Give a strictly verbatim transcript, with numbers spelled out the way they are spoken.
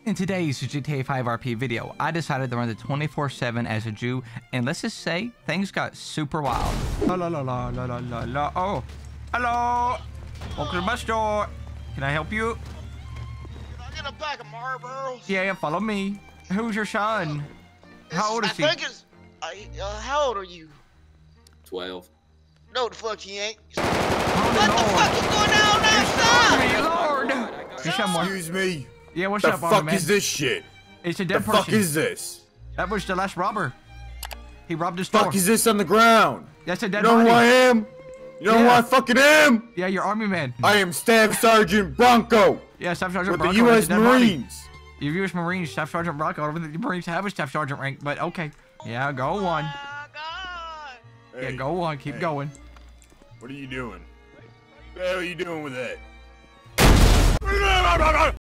In today's G T A five R P video, I decided to run the twenty-four seven as a Jew, and let's just say things got super wild. La la la la la la la la. Oh, hello. Welcome to my store. Can I help you? Can I get a pack of Marlboros? Yeah, follow me. Who's your son? How old is he? I think it's. I, uh, how old are you? Twelve. No, the fuck he ain't. Holy What Lord. the fuck is going on outside? Lord. You sound more- Excuse me. Yeah, what's The up, fuck Army man? is this shit? It's a The dead fuck person. is this? That was the last robber. He robbed the store. Fuck is this on the ground? That's a dead You know body. who I am? You know Yeah. who I fucking am? Yeah, you're Army man. I am Staff Sergeant Bronco Yeah, Staff Sergeant with Bronco. the U that's S a dead body. Marines. Your U S Marines, Staff Sergeant Bronco. I don't think the Marines have a Staff Sergeant rank, but okay. Yeah, go on. Oh my God. Yeah, Hey, go on. Keep hey, going. What are you doing? What the hell are you doing with that?